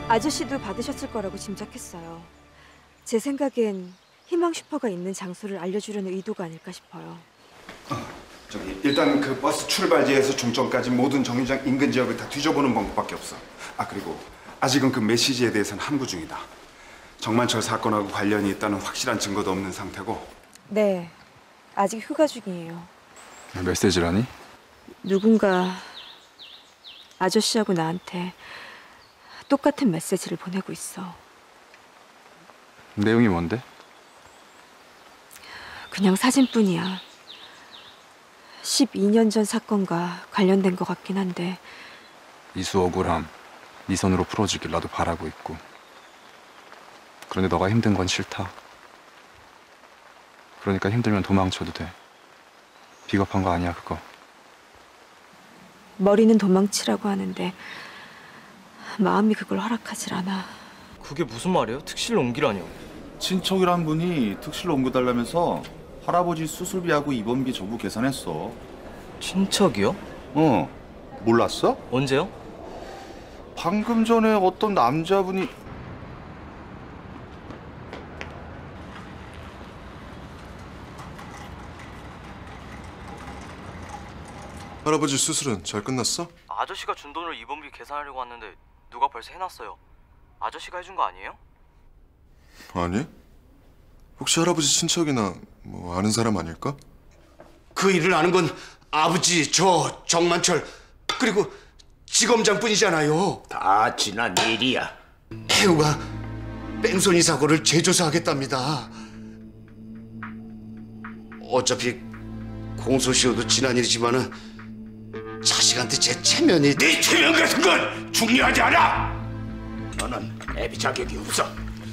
아저씨도 받으셨을 거라고 짐작했어요. 제 생각엔 희망 슈퍼가 있는 장소를 알려주려는 의도가 아닐까 싶어요. 일단 그 버스 출발지에서 종점까지 모든 정류장 인근 지역을 다 뒤져보는 방법밖에 없어. 그리고 아직은 그 메시지에 대해서는 함구 중이다. 정만철 사건하고 관련이 있다는 확실한 증거도 없는 상태고. 네, 아직 휴가 중이에요. 메시지라니? 누군가 아저씨하고 나한테 똑같은 메시지를 보내고 있어. 내용이 뭔데? 그냥 사진뿐이야. 12년 전 사건과 관련된 것 같긴 한데. 이수 억울함 네 손으로 풀어주길 나도 바라고 있고. 그런데 너가 힘든 건 싫다. 그러니까 힘들면 도망쳐도 돼. 비겁한 거 아니야 그거. 머리는 도망치라고 하는데 마음이 그걸 허락하질 않아. 그게 무슨 말이에요? 특실로 옮기라뇨? 친척이란 분이 특실로 옮겨달라면서 할아버지 수술비하고 입원비 전부 계산했어. 친척이요? 몰랐어? 언제요? 방금 전에 어떤 남자분이 할아버지 수술은 잘 끝났어? 아저씨가 준 돈을 입원비 계산하려고 왔는데 누가 벌써 해놨어요. 아저씨가 해준 거 아니에요? 아니. 혹시 할아버지 친척이나 뭐 아는 사람 아닐까? 그 일을 아는 건 아버지, 저, 정만철, 그리고 지검장뿐이잖아요. 다 지난 일이야. 태우가 뺑소니 사고를 재조사하겠답니다. 어차피 공소시효도 지난 일이지만은 자식한테 제 체면이... 네 체면 같은 건 중요하지 않아! 너는 애비 자격이 없어.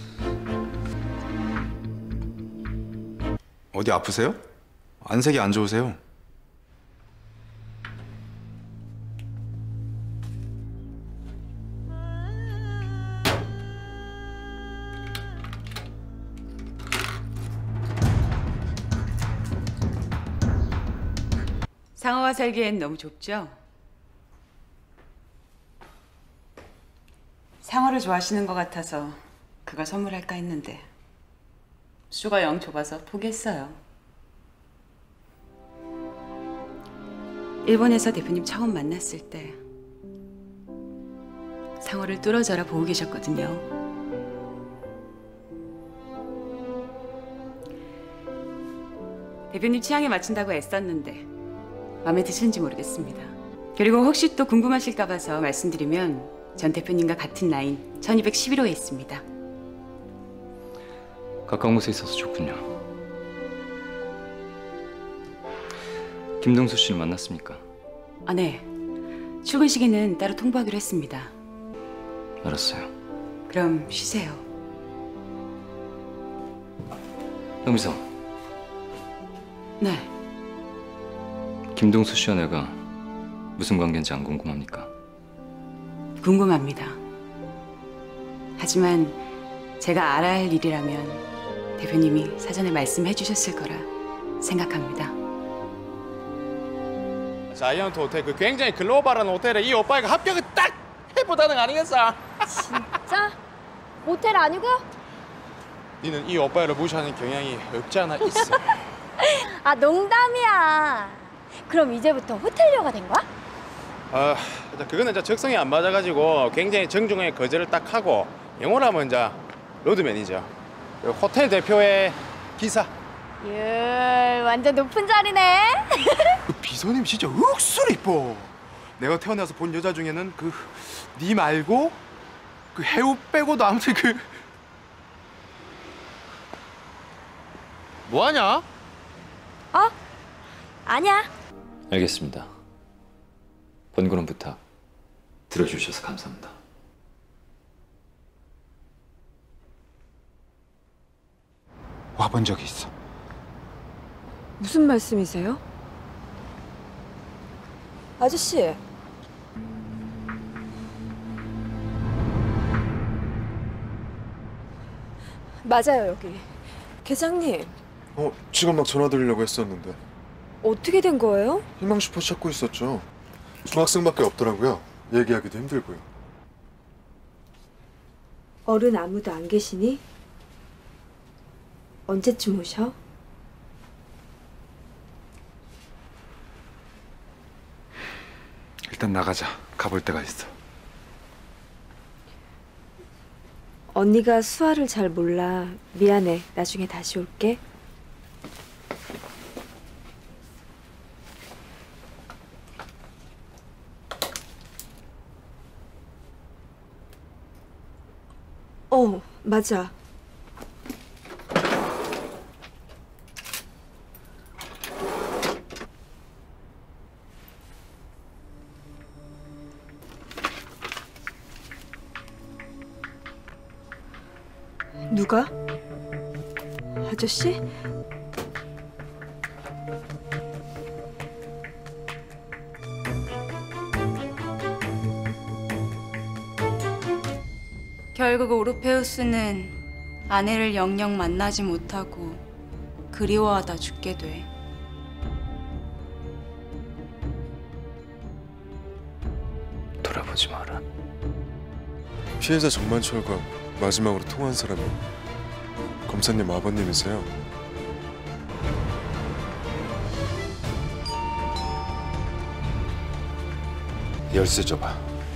어디 아프세요? 안색이 안 좋으세요? 상어가 살기엔 너무 좁죠? 상어를 좋아하시는 것 같아서 그걸 선물할까 했는데 수가 영 좁아서 포기했어요. 일본에서 대표님 처음 만났을 때 상어를 뚫어져라 보고 계셨거든요. 대표님 취향에 맞춘다고 애썼는데 마음에 드시는지 모르겠습니다. 그리고 혹시 또 궁금하실까 봐서 말씀드리면 전 대표님과 같은 라인 1211호에 있습니다. 가까운 곳에 있어서 좋군요. 김동수 씨는 만났습니까? 네. 출근 시기는 따로 통보하기로 했습니다. 알았어요. 그럼 쉬세요. 영미서. 네. 김동수 씨와 내가 무슨 관계인지 안 궁금합니까? 궁금합니다. 하지만 제가 알아야 할 일이라면 대표님이 사전에 말씀해 주셨을 거라 생각합니다. 자이언트 호텔 그 굉장히 글로벌한 호텔에 이 오빠가 합격을 딱 해보다는 거 아니겠어? 진짜? 모텔 아니고? 니는 이 오빠를 무시하는 경향이 없지 않아 있어. 아, 농담이야. 그럼 이제부터 호텔녀가 된 거야? 그거는 이제 적성이 안 맞아가지고 굉장히 정중하게 거절을 딱 하고 영어로 하면 이제 로드맨이죠. 호텔 대표의 기사. 완전 높은 자리네. 그 비서님 진짜 억수로 이뻐. 내가 태어나서 본 여자 중에는 니 말고 해우 빼고도 아무튼 뭐하냐? 아니야. 알겠습니다. 번거로운 부탁 들어주셔서 감사합니다. 와본 적이 있어. 무슨 말씀이세요? 아저씨. 맞아요, 여기. 계장님. 지금 막 전화 드리려고 했었는데. 어떻게 된 거예요? 희망 슈퍼 찾고 있었죠. 중학생밖에 없더라고요. 얘기하기도 힘들고요. 어른 아무도 안 계시니? 언제쯤 오셔? 일단 나가자. 가볼 데가 있어. 언니가 수아를 잘 몰라. 미안해. 나중에 다시 올게. 맞아. 누가? 아저씨? 결국 오르페우스는 아내를 영영 만나지 못하고 그리워하다 죽게 돼. 돌아보지 마라. 피해자 정만철과 마지막으로 통화한 사람이 검사님 아버님이세요. 열쇠 줘봐.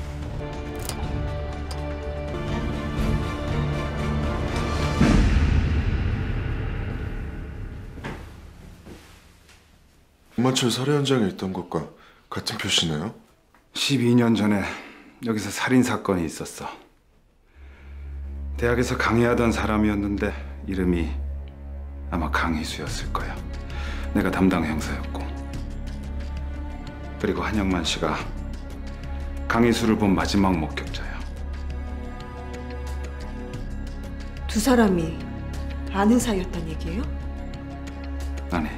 정만철 살해 현장에 있던 것과 같은 표시네요. 12년 전에 여기서 살인 사건이 있었어. 대학에서 강의하던 사람이었는데 이름이 아마 강희수였을 거야. 내가 담당 형사였고. 그리고 한영만 씨가 강희수를 본 마지막 목격자야. 두 사람이 아는 사이였단 얘기예요? 아니,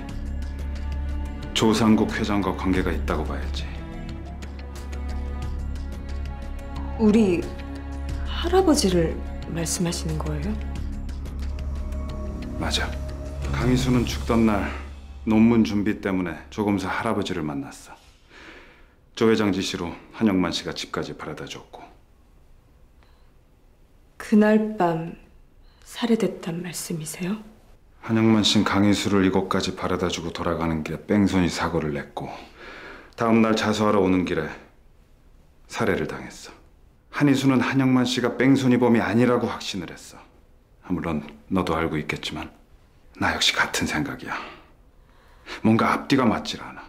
조상국 회장과 관계가 있다고 봐야지. 우리 할아버지를 말씀하시는 거예요? 맞아. 강희수는 죽던 날 논문 준비 때문에 조검사 할아버지를 만났어. 조 회장 지시로 한영만 씨가 집까지 바래다 줬고. 그날 밤 살해됐단 말씀이세요? 한영만 씨는 강희수를 이곳까지 바래다 주고 돌아가는 길에 뺑소니 사고를 냈고 다음 날 자수하러 오는 길에 살해를 당했어. 한희수는 한영만 씨가 뺑소니범이 아니라고 확신을 했어. 물론 너도 알고 있겠지만 나 역시 같은 생각이야. 뭔가 앞뒤가 맞질 않아.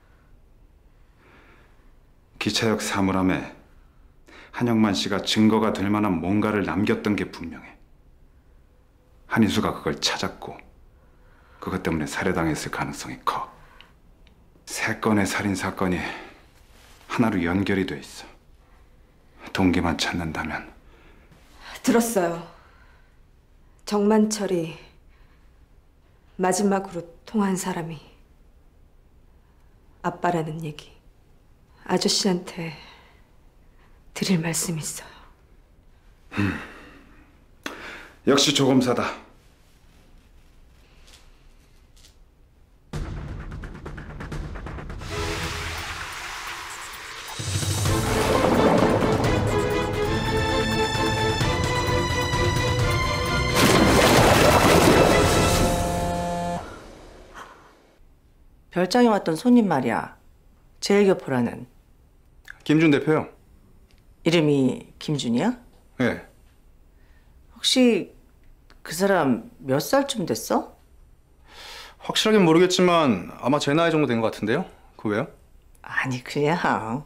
기차역 사물함에 한영만 씨가 증거가 될 만한 뭔가를 남겼던 게 분명해. 한희수가 그걸 찾았고 그것 때문에 살해당했을 가능성이 커. 세 건의 살인 사건이 하나로 연결이 돼 있어. 동기만 찾는다면. 들었어요. 정만철이 마지막으로 통화한 사람이 아빠라는 얘기. 아저씨한테 드릴 말씀이 있어요. 역시 조검사다. 별장에 왔던 손님 말이야. 제일교포라는. 김준 대표요. 이름이 김준이야? 네. 혹시 그 사람 몇 살쯤 됐어? 확실하긴 모르겠지만 아마 제 나이 정도 된 것 같은데요. 그 왜요? 아니 그냥.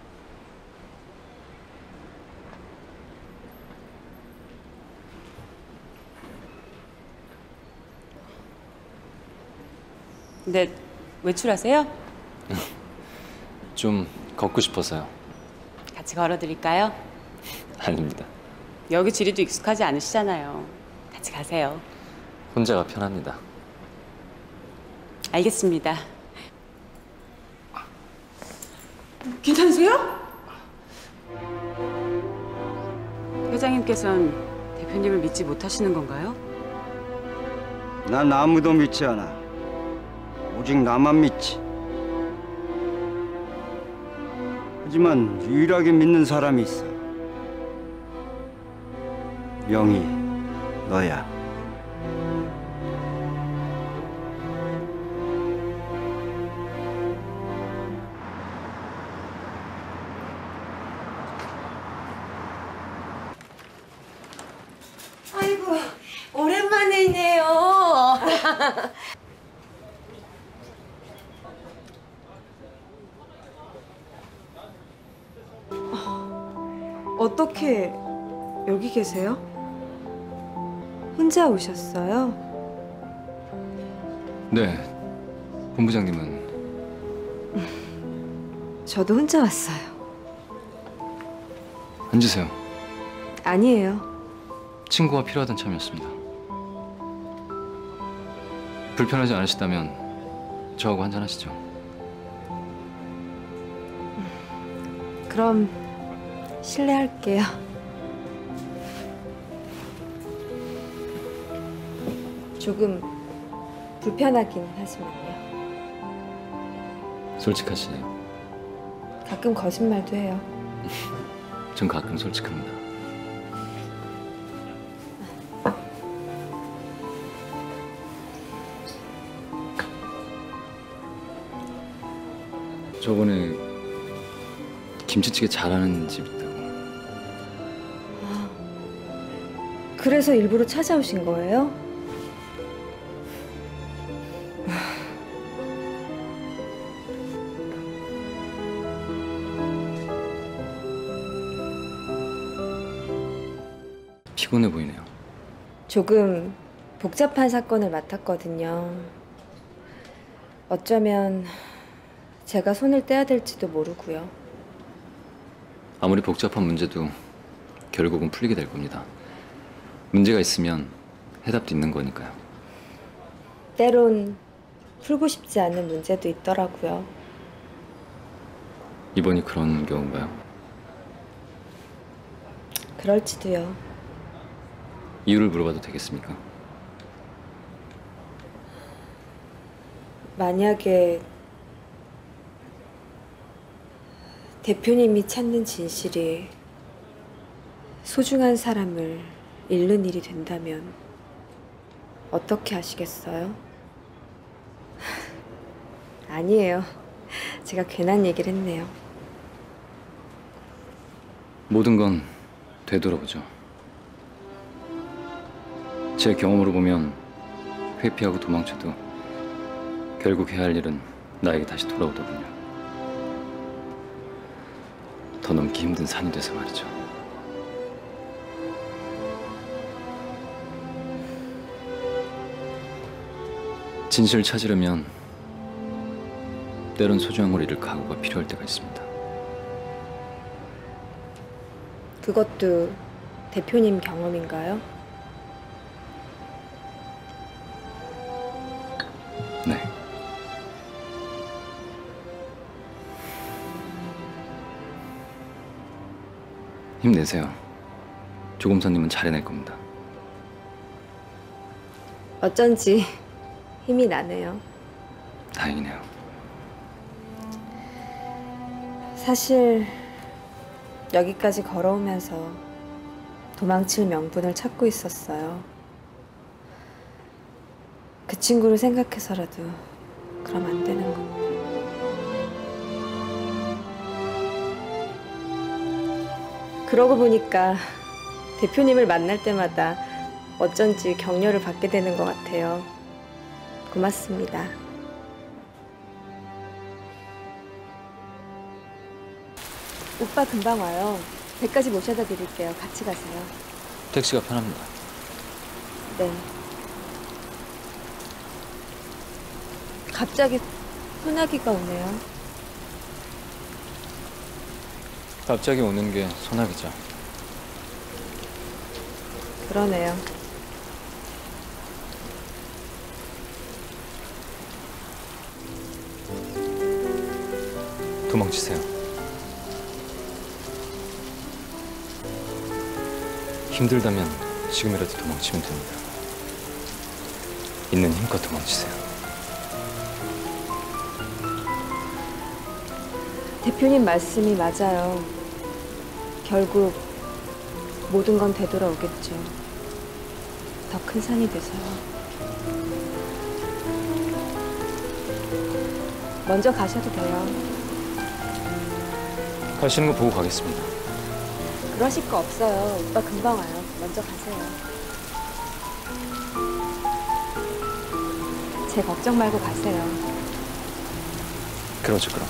근데 외출하세요? 좀 걷고 싶어서요. 같이 걸어드릴까요? 아닙니다. 여기 지리도 익숙하지 않으시잖아요. 같이 가세요. 혼자가 편합니다. 알겠습니다. 괜찮으세요? 회장님께서는 대표님을 믿지 못하시는 건가요? 난 아무도 믿지 않아. 오직 나만 믿지. 하지만 유일하게 믿는 사람이 있어. 명희, 너야. 아이고, 오랜만이네요. 어떻게 여기 계세요? 혼자 오셨어요? 네. 본부장님은 저도 혼자 왔어요. 앉으세요. 아니에요. 친구가 필요하던 참이었습니다. 불편하지 않으시다면 저하고 한잔하시죠. 그럼 실례할게요. 조금 불편하긴 하지만요. 솔직하시네요. 가끔 거짓말도 해요. 전 가끔 솔직합니다. 저번에 김치찌개 잘하는 집 있다고. 그래서 일부러 찾아오신 거예요? 피곤해 보이네요. 조금 복잡한 사건을 맡았거든요. 어쩌면 제가 손을 떼야 될지도 모르고요. 아무리 복잡한 문제도 결국은 풀리게 될 겁니다. 문제가 있으면 해답도 있는 거니까요. 때론 풀고 싶지 않은 문제도 있더라고요. 이번이 그런 경우인가요? 그럴지도요. 이유를 물어봐도 되겠습니까? 만약에 대표님이 찾는 진실이 소중한 사람을 잃는 일이 된다면 어떻게 하시겠어요? 아니에요. 제가 괜한 얘기를 했네요. 모든 건 되돌아보죠. 제 경험으로 보면 회피하고 도망쳐도 결국 해야 할 일은 나에게 다시 돌아오더군요. 더 넘기 힘든 산이 돼서 말이죠. 진실을 찾으려면 때론 소중한 걸 잃을 각오가 필요할 때가 있습니다. 그것도 대표님 경험인가요? 네. 힘내세요. 조검사님은 잘해낼 겁니다. 어쩐지 힘이 나네요. 다행이네요. 사실 여기까지 걸어오면서 도망칠 명분을 찾고 있었어요. 그 친구를 생각해서라도 그럼 안 되는 건데. 그러고 보니까 대표님을 만날 때마다 어쩐지 격려를 받게 되는 것 같아요. 고맙습니다. 오빠 금방 와요. 배까지 모셔다 드릴게요. 같이 가세요. 택시가 편합니다. 네. 갑자기 소나기가 오네요. 갑자기 오는 게 소나기죠. 그러네요. 도망치세요. 힘들다면 지금이라도 도망치면 됩니다. 있는 힘껏 도망치세요. 대표님 말씀이 맞아요. 결국 모든 건 되돌아오겠죠. 더 큰 산이 돼서요. 먼저 가셔도 돼요. 가시는 거 보고 가겠습니다. 그러실 거 없어요. 오빠 금방 와요. 먼저 가세요. 제 걱정 말고 가세요. 그러죠, 그럼.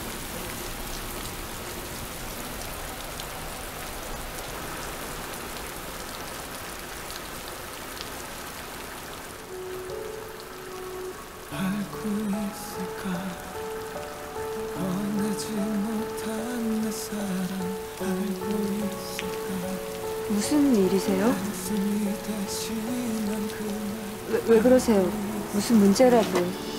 무슨 일이세요? 왜 그러세요? 무슨 문제라도.